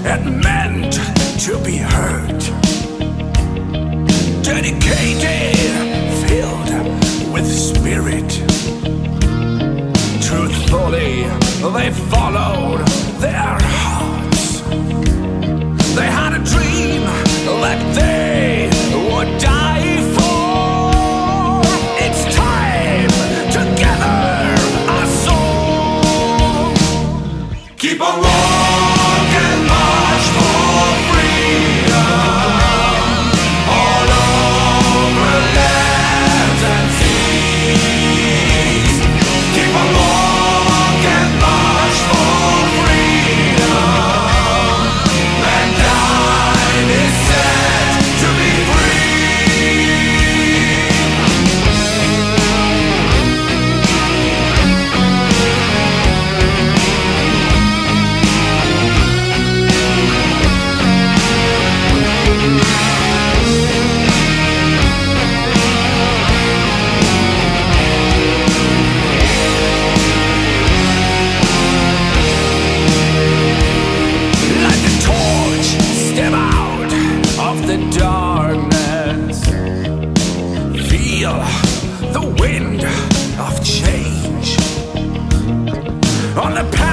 and meant to be heard. Dedicated, filled with spirit. Truthfully, they followed their hearts. They had a dream that they would die for. It's time to gather our soul. Keep on walking, march for freedom, all over lands and seas. Keep on walking, march for freedom. Mankind is set to be the darkness. Feel the wind of change on the path